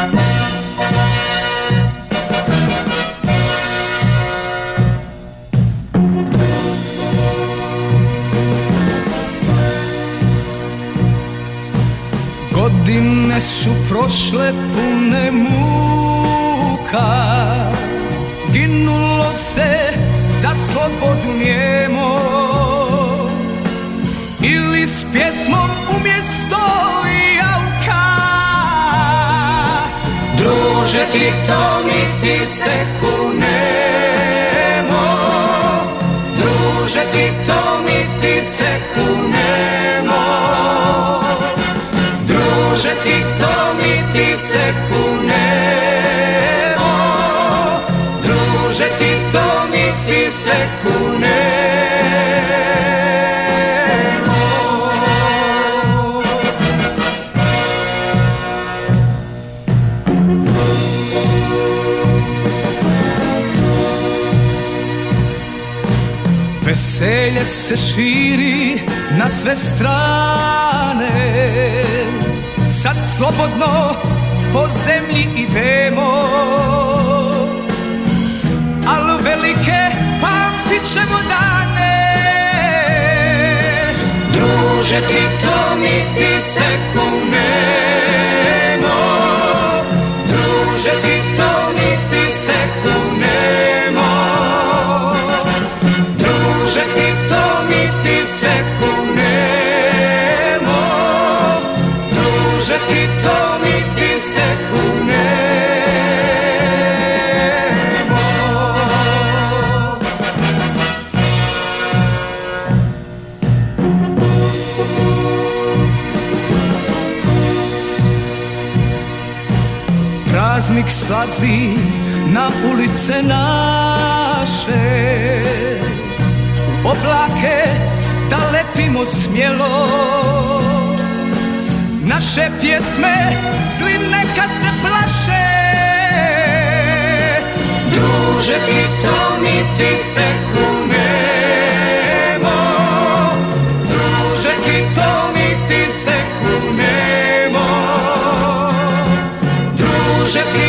Godine su prošle pune muka, ginulo se za slobodu njemo, ili s pjesmom umjesto jauka. Druže ti to mi ti se kunemo, druže ti to mi ti se kunemo, druže ti to mi ti se kunemo, druže ti to mi ti se kunemo. Veselje se širi na sve strane, sad slobodno po zemlji idemo, al velike pamtit ćemo dane. Druže ti to mi ti se kunemo, druže ti to mi ti se kunemo, druže ti to mi ti se kunemo, druže ti to mi ti se kunemo. Praznik slazi na ulice naše, u oblake da letimo smjelo, naše pjesme zli neka se plaše. Druže ti to mi ti se kunemo, druže ti to mi ti se kunemo, druže ti